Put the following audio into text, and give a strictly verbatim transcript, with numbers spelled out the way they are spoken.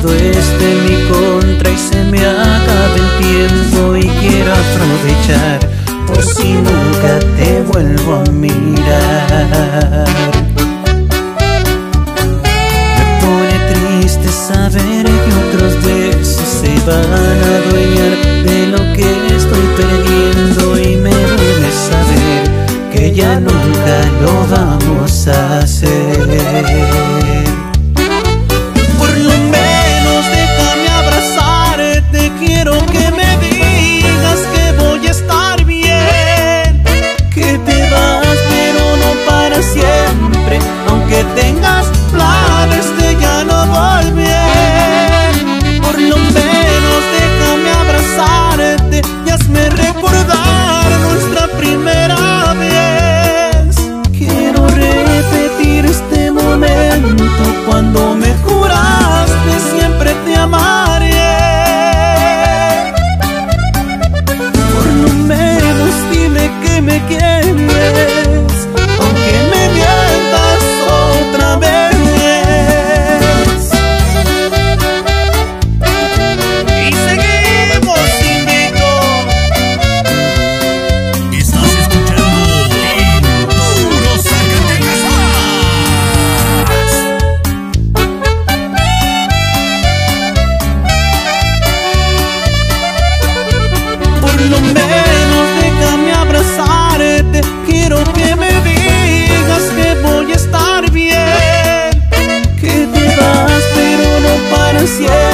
todo esté en mi contra y se me acabe el tiempo y quiero aprovechar, por si nunca te vuelvo a mirar. Me pone triste saber que otros besos se van a adueñar de lo que estoy perdiendo, y me duele saber que ya nunca lo vamos a hacer. Por lo menos déjame abrazarte, quiero que me digas que voy a estar bien, que te vas pero no para siempre, aunque tengas planes de ya no volver. Por lo menos déjame abrazarte y hazme recordar nuestra primera vez. Quiero repetir este momento cuando me juraste siempre te amaré. Por lo menos dime que me quieres, aunque me mientas otra vez. Y seguimos, invito. Estás escuchando en Puro Zacatecas Más. Por lo menos déjame abrazarte, quiero que me digas que voy a estar bien, que te vas pero no para siempre,